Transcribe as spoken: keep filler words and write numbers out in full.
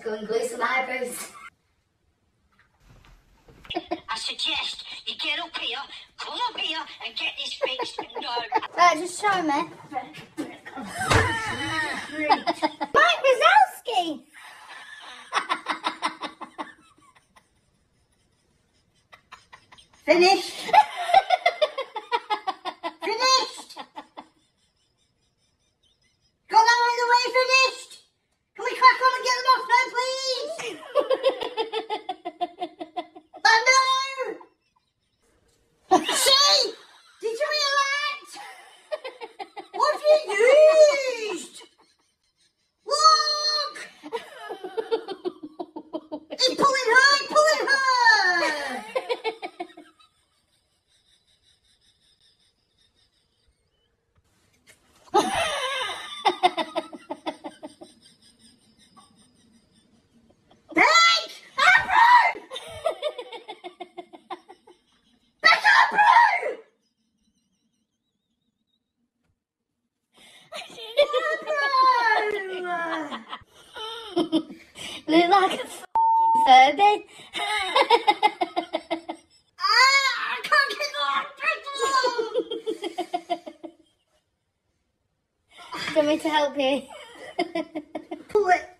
go and glue some eyebrows. I suggest you get up here, come up here and get this fixed. No. Right, just show me. Mike Wazowski! Finished. Finished. Got that out of the way, finished. Can we crack on and get them off now, please? Oh no! See? Did you react? What have you used? Look! He's pulling her, he's pulling her! Look like a f***ing Furby. Ah, I can't get off. Do you want me to help you? Pull it.